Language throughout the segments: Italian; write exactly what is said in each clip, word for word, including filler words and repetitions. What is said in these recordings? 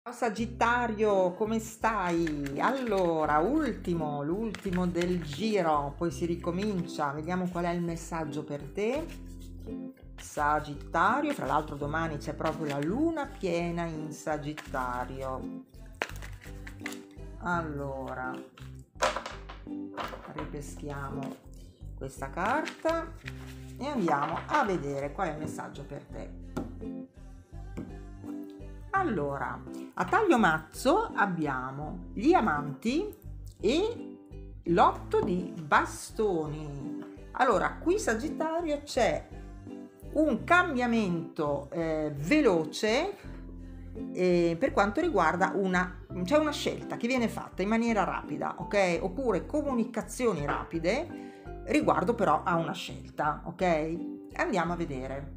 Ciao Sagittario, come stai? Allora, ultimo, l'ultimo del giro, poi si ricomincia. Vediamo qual è il messaggio per te. Sagittario, fra l'altro domani c'è proprio la luna piena in Sagittario. Allora, ripeschiamo questa carta e andiamo a vedere qual è il messaggio per te. Allora, a taglio mazzo abbiamo gli amanti e l'otto di bastoni. Allora, qui Sagittario c'è un cambiamento eh, veloce eh, per quanto riguarda una, c'è una scelta che viene fatta in maniera rapida, ok? Oppure comunicazioni rapide riguardo però a una scelta, ok? Andiamo a vedere.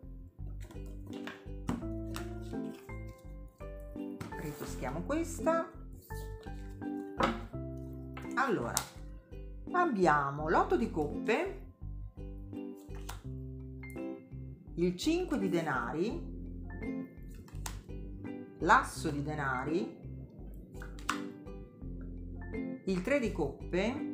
Ripeschiamo questa. Allora, abbiamo l'otto di coppe, il cinque di denari, l'asso di denari, il tre di coppe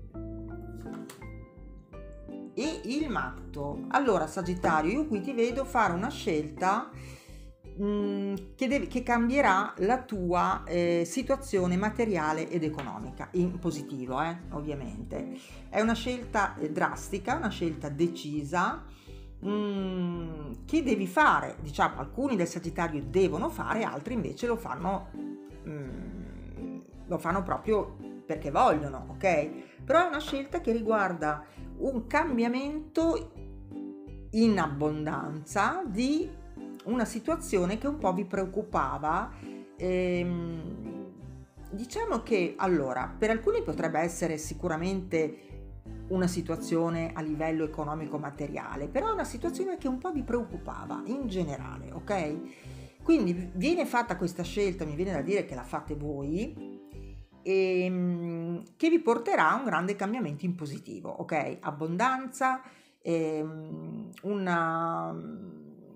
e il matto. Allora Sagittario, io qui ti vedo fare una scelta Che, deve, che cambierà la tua eh, situazione materiale ed economica in positivo, eh, ovviamente. È una scelta eh, drastica, una scelta decisa mh, che devi fare. Diciamo, alcuni del Sagittario devono fare, altri invece lo fanno mh, lo fanno proprio perché vogliono, ok? Però è una scelta che riguarda un cambiamento in abbondanza di una situazione che un po' vi preoccupava. Ehm, diciamo che allora per alcuni potrebbe essere sicuramente una situazione a livello economico materiale, però è una situazione che un po' vi preoccupava in generale, ok? Quindi viene fatta questa scelta, mi viene da dire che la fate voi, ehm, che vi porterà a un grande cambiamento in positivo, ok? Abbondanza, ehm, una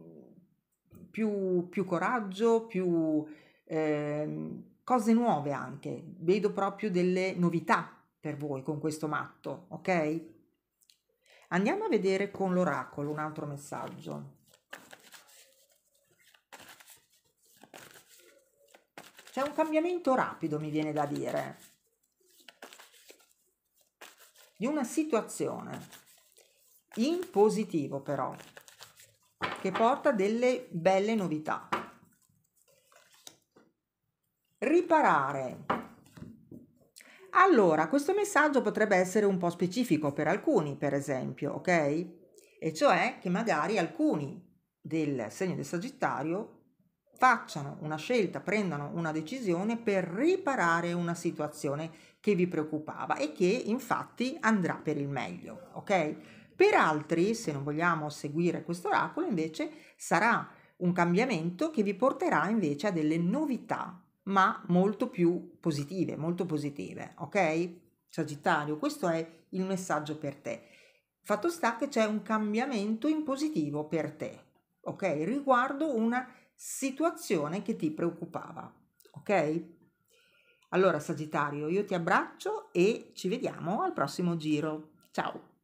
Più, più coraggio, più eh, cose nuove anche. Vedo proprio delle novità per voi con questo matto, ok? Andiamo a vedere con l'oracolo un altro messaggio. C'è un cambiamento rapido, mi viene da dire, di una situazione in positivo però, che porta delle belle novità. Riparare. Allora, questo messaggio potrebbe essere un po' specifico per alcuni, per esempio, ok? E cioè che magari alcuni del segno del Sagittario facciano una scelta, prendano una decisione per riparare una situazione che vi preoccupava e che infatti andrà per il meglio, ok? Per altri, se non vogliamo seguire questo oracolo, invece sarà un cambiamento che vi porterà invece a delle novità, ma molto più positive, molto positive, ok? Sagittario, questo è il messaggio per te. Fatto sta che c'è un cambiamento in positivo per te, ok? Riguardo una situazione che ti preoccupava, ok? Allora Sagittario, io ti abbraccio e ci vediamo al prossimo giro. Ciao!